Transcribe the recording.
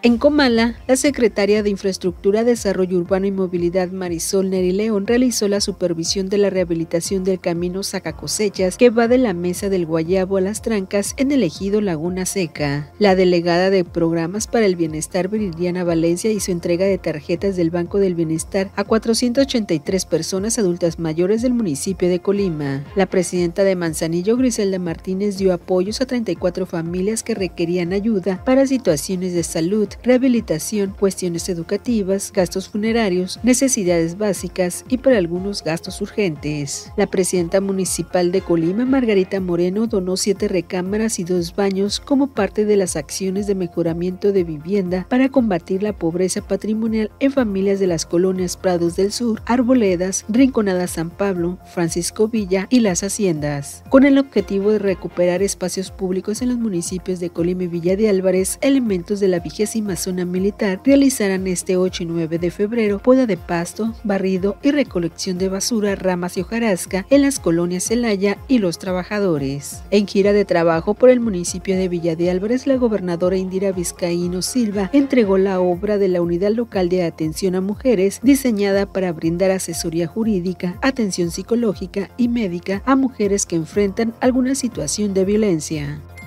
En Comala, la secretaria de Infraestructura, Desarrollo Urbano y Movilidad, Marisol Neri León, realizó la supervisión de la rehabilitación del camino Sacacosechas que va de la Mesa del Guayabo a Las Trancas en el ejido Laguna Seca. La delegada de Programas para el Bienestar, Viridiana Valencia, hizo entrega de tarjetas del Banco del Bienestar a 483 personas adultas mayores del municipio de Colima. La presidenta de Manzanillo, Griselda Martínez, dio apoyos a 34 familias que requerían ayuda para situaciones de salud, rehabilitación, cuestiones educativas, gastos funerarios, necesidades básicas y para algunos gastos urgentes. La presidenta municipal de Colima, Margarita Moreno, donó 7 recámaras y 2 baños como parte de las acciones de mejoramiento de vivienda para combatir la pobreza patrimonial en familias de las colonias Prados del Sur, Arboledas, Rinconada San Pablo, Francisco Villa y Las Haciendas. Con el objetivo de recuperar espacios públicos en los municipios de Colima y Villa de Álvarez, elementos de la 20ª Zona Militar realizarán este 8 y 9 de febrero poda de pasto, barrido y recolección de basura, ramas y hojarasca en las colonias Celaya y Los Trabajadores. En gira de trabajo por el municipio de Villa de Álvarez, la gobernadora Indira Vizcaíno Silva entregó la obra de la Unidad Local de Atención a Mujeres, diseñada para brindar asesoría jurídica, atención psicológica y médica a mujeres que enfrentan alguna situación de violencia.